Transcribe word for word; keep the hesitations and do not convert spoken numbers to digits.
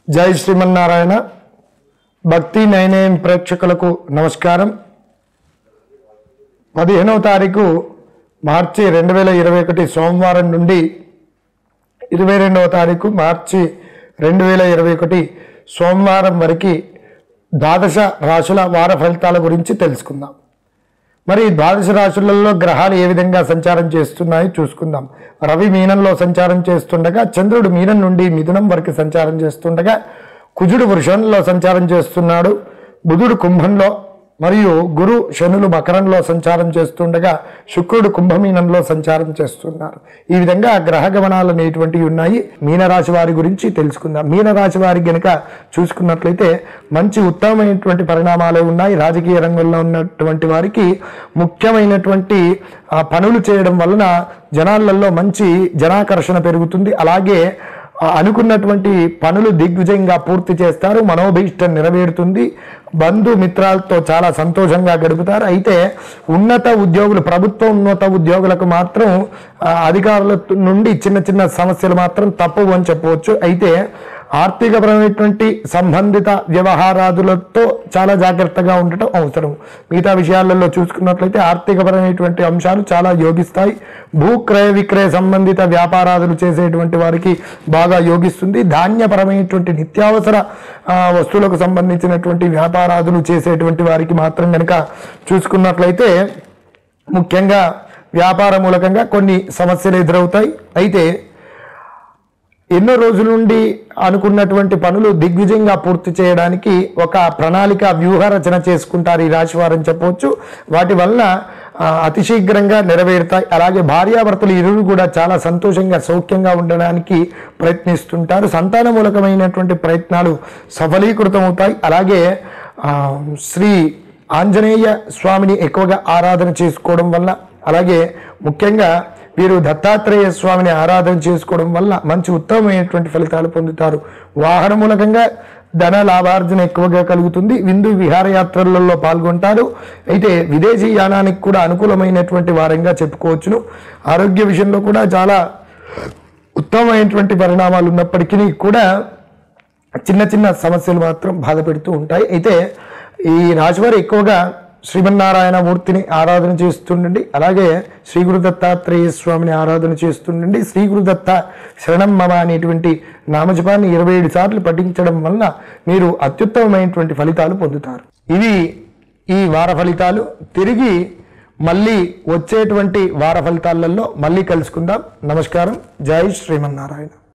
జై శ్రీమన్నారాయణ. భక్తి నైనేయం ప్రేక్షకులకు నమస్కారం. పదిహేనవ తారీఖు మార్చి రెండు వేల ఇరవై ఒకటి సోమవారం నుండి ఇరవై రెండవ తారీఖు మార్చి రెండు వేల ఇరవై ఒకటి సోమవారం వరకు ద్వాదశ రాశుల వార ఫలితాల గురించి తెలుసుకుందాం. మరి ద్వాదశ రాశులలో గ్రహాలు ఏ విధంగా సంచారం చేస్తున్నాయో చూసుకుందాం. రవి మీనంలో సంచారం చేస్తుండగా, చంద్రుడు మీనం నుండి మిథునం వరకు సంచారం చేస్తుండగా, కుజుడు వృషంలో సంచారం చేస్తున్నాడు, బుధుడు కుంభంలో మరియు గురు శనులు మకరంలో సంచారం చేస్తుండగా, శుక్రుడు కుంభమీనంలో సంచారం చేస్తున్నారు. ఈ విధంగా గ్రహ గమనాలు అనేటువంటివి ఉన్నాయి. మీనరాశి వారి గురించి తెలుసుకుందాం. మీనరాశి వారి గనుక చూసుకున్నట్లయితే మంచి ఉత్తమమైనటువంటి పరిణామాలే ఉన్నాయి. రాజకీయ రంగంలో ఉన్నటువంటి వారికి ముఖ్యమైనటువంటి పనులు చేయడం వలన జనాలలో మంచి జనాకర్షణ పెరుగుతుంది. అలాగే అనుకున్నటువంటి పనులు దిగ్విజయంగా పూర్తి చేస్తారు. మనోభీష్టం నెరవేరుతుంది. బంధు మిత్రాలతో చాలా సంతోషంగా గడుపుతారు. అయితే ఉన్నత ఉద్యోగులు, ప్రభుత్వ ఉన్నత ఉద్యోగులకు మాత్రం అధికారుల నుండి చిన్న చిన్న సమస్యలు మాత్రం తప్పవు అని చెప్పవచ్చు. అయితే ఆర్థికపరమైనటువంటి సంబంధిత వ్యవహారాదులతో చాలా జాగ్రత్తగా ఉండటం అవసరం. మిగతా విషయాలలో చూసుకున్నట్లయితే ఆర్థికపరమైనటువంటి అంశాలు చాలా యోగిస్తాయి. భూక్రయ విక్రయ సంబంధిత వ్యాపారాదులు చేసేటువంటి వారికి బాగా యోగిస్తుంది. ధాన్యపరమైనటువంటి నిత్యావసర వస్తువులకు సంబంధించినటువంటి వ్యాపారాదులు చేసేటువంటి వారికి మాత్రం కనుక చూసుకున్నట్లయితే ముఖ్యంగా వ్యాపార మూలకంగా కొన్ని సమస్యలు ఎదురవుతాయి. అయితే ఎన్నో రోజుల నుండి అనుకున్నటువంటి పనులు దిగ్విజయంగా పూర్తి చేయడానికి ఒక ప్రణాళిక వ్యూహ రచన చేసుకుంటారు ఈ రాశి వారని చెప్పవచ్చు. వాటి వలన అతి శీఘ్రంగా నెరవేరుతాయి. అలాగే భార్యాభర్తలు ఇరువురు కూడా చాలా సంతోషంగా సౌఖ్యంగా ఉండడానికి ప్రయత్నిస్తుంటారు. సంతాన మూలకమైనటువంటి ప్రయత్నాలు సఫలీకృతమవుతాయి. అలాగే శ్రీ ఆంజనేయ స్వామిని ఎక్కువగా ఆరాధన చేసుకోవడం వల్ల, అలాగే ముఖ్యంగా వీరు దత్తాత్రేయ స్వామిని ఆరాధన చేసుకోవడం వల్ల మంచి ఉత్తమమైనటువంటి ఫలితాలు పొందుతారు. వాహన మూలకంగా ధన లాభార్జన ఎక్కువగా కలుగుతుంది. విందు విహారయాత్రలలో పాల్గొంటారు. అయితే విదేశీ యానానికి కూడా అనుకూలమైనటువంటి వారంగా చెప్పుకోవచ్చును. ఆరోగ్య విషయంలో కూడా చాలా ఉత్తమమైనటువంటి పరిణామాలు ఉన్నప్పటికీ కూడా చిన్న చిన్న సమస్యలు మాత్రం బాధ పెడుతూ ఉంటాయి. అయితే ఈ రాశివారు ఎక్కువగా శ్రీమన్నారాయణ మూర్తిని ఆరాధన చేస్తుండండి. అలాగే శ్రీ గురు దత్తాత్రేయ స్వామిని ఆరాధన చేస్తుండండి. శ్రీ గురు దత్త శరణం మమ అనేటువంటి నామజపాన్ని ఇరవై ఏడు సార్లు పఠించడం వలన మీరు అత్యుత్తమమైనటువంటి ఫలితాలు పొందుతారు. ఇవి ఈ వార ఫలితాలు. తిరిగి మళ్ళీ వచ్చేటువంటి వార ఫలితాలలో మళ్ళీ కలుసుకుందాం. నమస్కారం. జై శ్రీమన్నారాయణ.